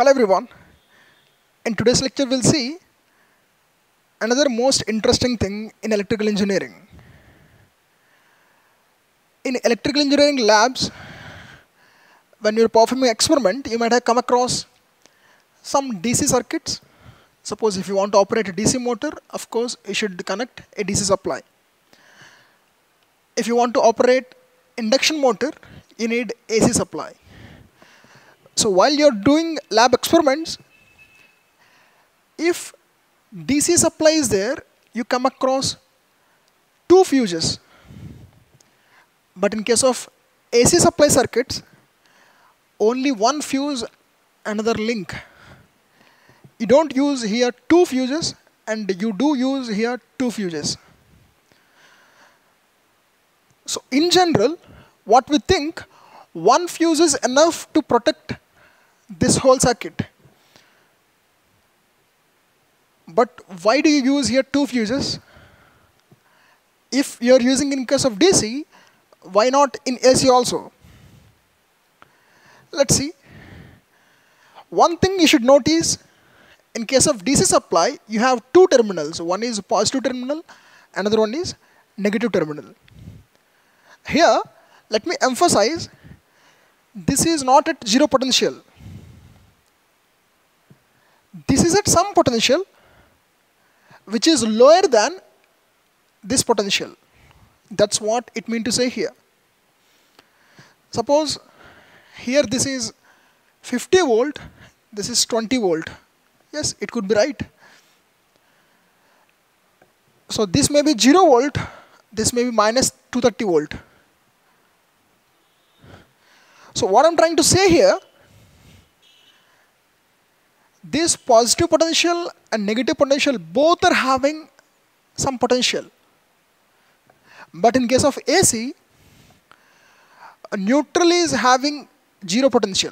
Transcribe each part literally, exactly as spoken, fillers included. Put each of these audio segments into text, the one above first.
Hello everyone. In today's lecture we'll see another most interesting thing in electrical engineering. In electrical engineering labs, when you're performing experiment, you might have come across some D C circuits. Suppose if you want to operate a D C motor, of course you should connect a D C supply. If you want to operate induction motor, you need A C supply. So while you're doing lab experiments, if D C supply is there, you come across two fuses. But in case of A C supply circuits, only one fuse, another link. You don't use here two fuses, and you do use here two fuses. So in general, what we think, one fuse is enough to protect this whole circuit. But why do you use here two fuses? If you are using in case of D C, why not in A C also? Let's see. One thing you should notice, in case of D C supply, you have two terminals. One is positive terminal, another one is negative terminal. Here, let me emphasize, this is not at zero potential. This is at some potential which is lower than this potential. That's what it means to say here. Suppose here this is fifty volt, this is twenty volt. Yes, it could be right. So this may be zero volt, this may be minus two hundred thirty volt. So what I'm trying to say here, this positive potential and negative potential both are having some potential. But in case of A C, a neutral is having zero potential.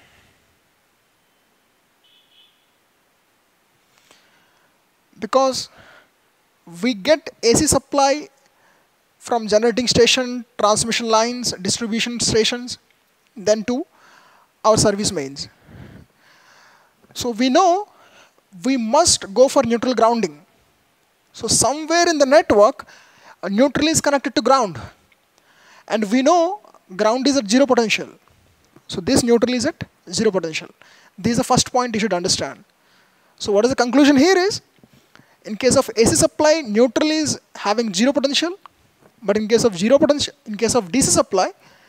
Because we get A C supply from generating station, transmission lines, distribution stations, then to our service mains. So we know we must go for neutral grounding. So somewhere in the network, a neutral is connected to ground. And we know ground is at zero potential. So this neutral is at zero potential. This is the first point you should understand. So what is the conclusion here is, in case of A C supply, neutral is having zero potential. But in case of zero potential, in case of D C supply,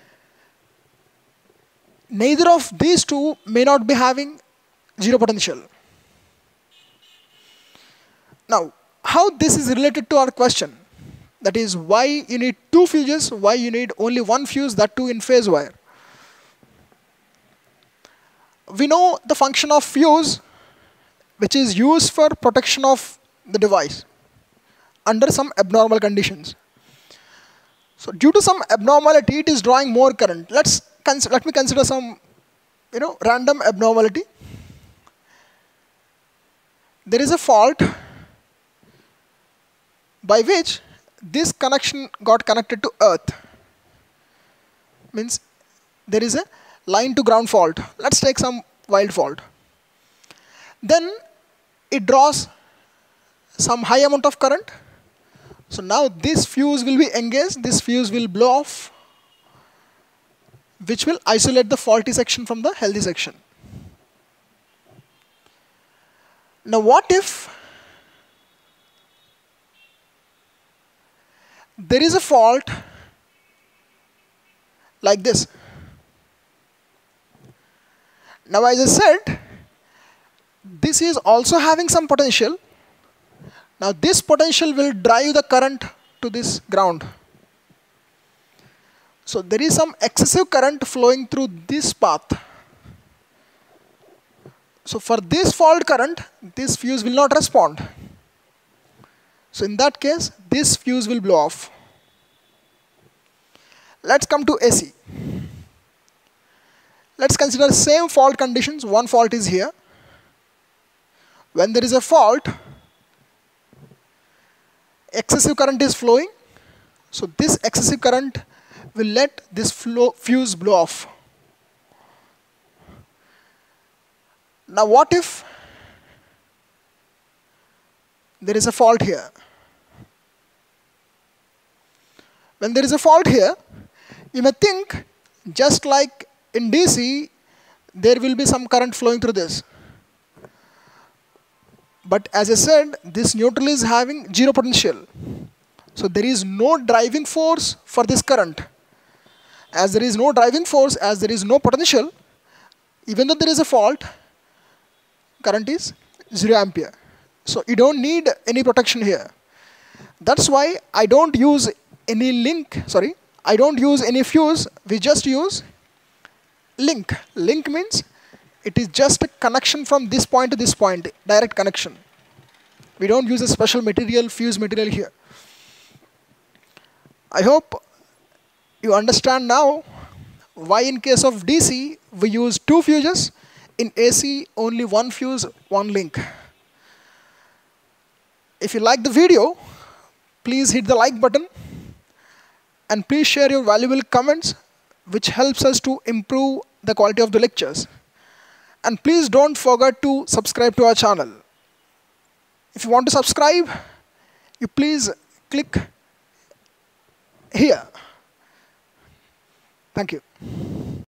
neither of these two may not be having zero potential. Now, how this is related to our question? That is, why you need two fuses, why you need only one fuse, that too in phase wire. We know the function of fuse, which is used for protection of the device under some abnormal conditions. So due to some abnormality, it is drawing more current. Let's let me consider some, you know, random abnormality. There is a fault by which this connection got connected to earth. Means there is a line to ground fault. Let's take some wild fault. Then it draws some high amount of current. So now this fuse will be engaged, this fuse will blow off, which will isolate the faulty section from the healthy section. Now what if there is a fault like this? Now as I said, this is also having some potential. Now this potential will drive the current to this ground. So there is some excessive current flowing through this path. So for this fault current, this fuse will not respond. So in that case, this fuse will blow off. Let's come to A C. Let's consider same fault conditions. One fault is here. When there is a fault, excessive current is flowing. So this excessive current will let this flow, fuse blow off. Now what if there is a fault here? When there is a fault here, you may think just like in D C, there will be some current flowing through this. But as I said, this neutral is having zero potential. So there is no driving force for this current. As there is no driving force, as there is no potential, even though there is a fault, current is zero ampere. So you don't need any protection here. That's why I don't use any link, sorry, I don't use any fuse, we just use link. Link means it is just a connection from this point to this point, direct connection. We don't use a special material, fuse material here. I hope you understand now why in case of D C we use two fuses, in A C only one fuse, one link. If you like the video, please hit the like button and please share your valuable comments, which helps us to improve the quality of the lectures. And please don't forget to subscribe to our channel. If you want to subscribe, you please click here. Thank you.